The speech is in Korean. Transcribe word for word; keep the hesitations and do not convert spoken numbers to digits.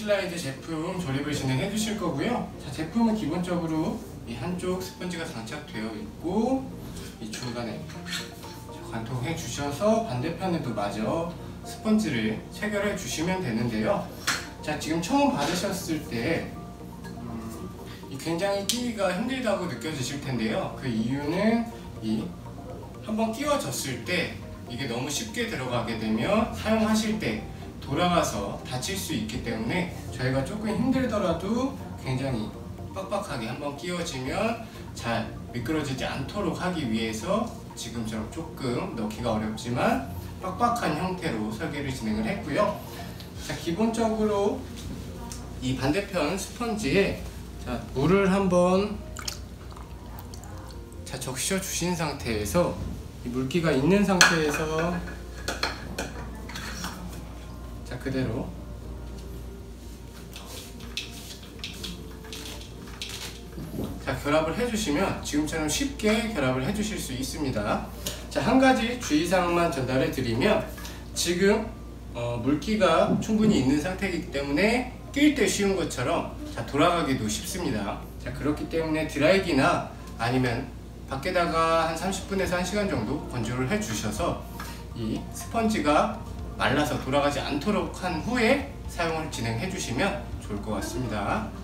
슬라이드 제품 조립을 진행해 주실 거고요. 자, 제품은 기본적으로 이 한쪽 스펀지가 장착되어 있고 이 중간에 관통해 주셔서 반대편에도 마저 스펀지를 체결해 주시면 되는데요. 자, 지금 처음 받으셨을 때 음, 굉장히 끼기가 힘들다고 느껴지실 텐데요. 그 이유는 이 한번 끼워졌을 때 이게 너무 쉽게 들어가게 되면 사용하실 때 돌아가서 다칠 수 있기 때문에 저희가 조금 힘들더라도 굉장히 빡빡하게 한번 끼워지면 잘 미끄러지지 않도록 하기 위해서 지금처럼 조금 넣기가 어렵지만 빡빡한 형태로 설계를 진행을 했고요. 자, 기본적으로 이 반대편 스펀지에 자, 물을 한번 자, 적셔 주신 상태에서 이 물기가 있는 상태에서 자, 그대로 자, 결합을 해주시면 지금처럼 쉽게 결합을 해주실 수 있습니다. 자, 한 가지 주의사항만 전달해 드리면 지금 어, 물기가 충분히 있는 상태이기 때문에 낄 때 쉬운 것처럼 자, 돌아가기도 쉽습니다. 자, 그렇기 때문에 드라이기나 아니면 밖에다가 한 삼십 분에서 한 시간 정도 건조를 해 주셔서 이 스펀지가 말라서 돌아가지 않도록 한 후에 사용을 진행해 주시면 좋을 것 같습니다.